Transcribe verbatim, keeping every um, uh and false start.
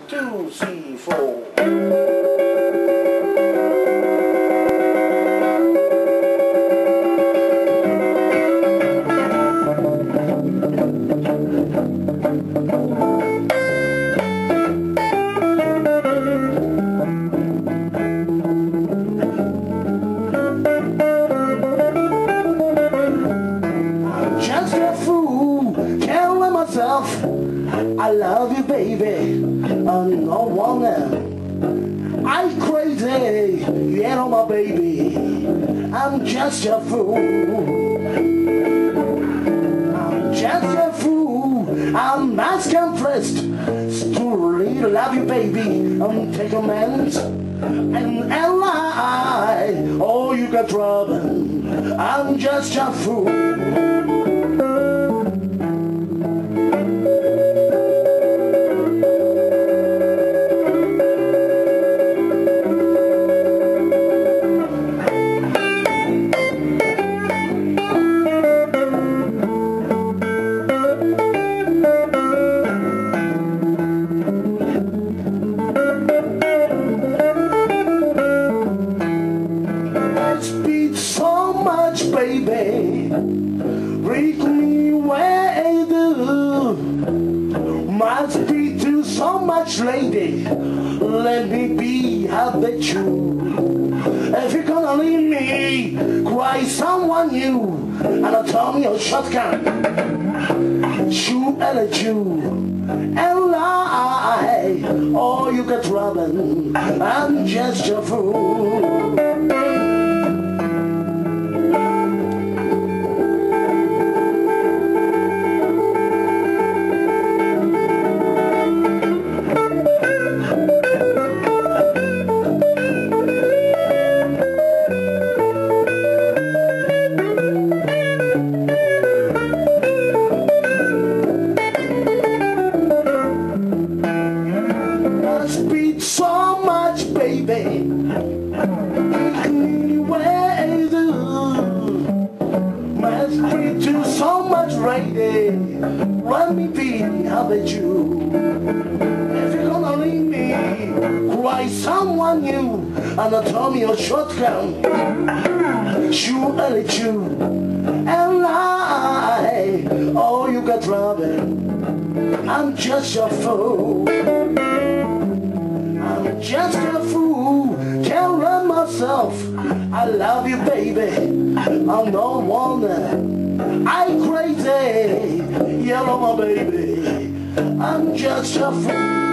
two, three, four. I love you, baby. I'm no one else. I'm crazy, you know my baby. I'm just a fool. I'm just a fool. I'm asking first to really love you, baby. I'm taking man's and lie. Oh, you got trouble. I'm just a fool. Baby, break me where you do. Must be too so much, lady. Let me be happy too. If you're gonna leave me, cry someone new. And I'll tell me your shotgun. Shoot at a Jew and lie. Oh, you got trouble. I'm just a fool. So much, baby. Where you do? Must be too so much, lady. Let me be, how about you? If you're gonna leave me, cry someone new. And I'll tell me your shotgun. Shoot at you and lie. Oh, you got trouble. I'm just a fool. I'm just a fool, can't run myself. I love you, baby, I'm no woman. I'm crazy, yellow my baby. I'm just a fool.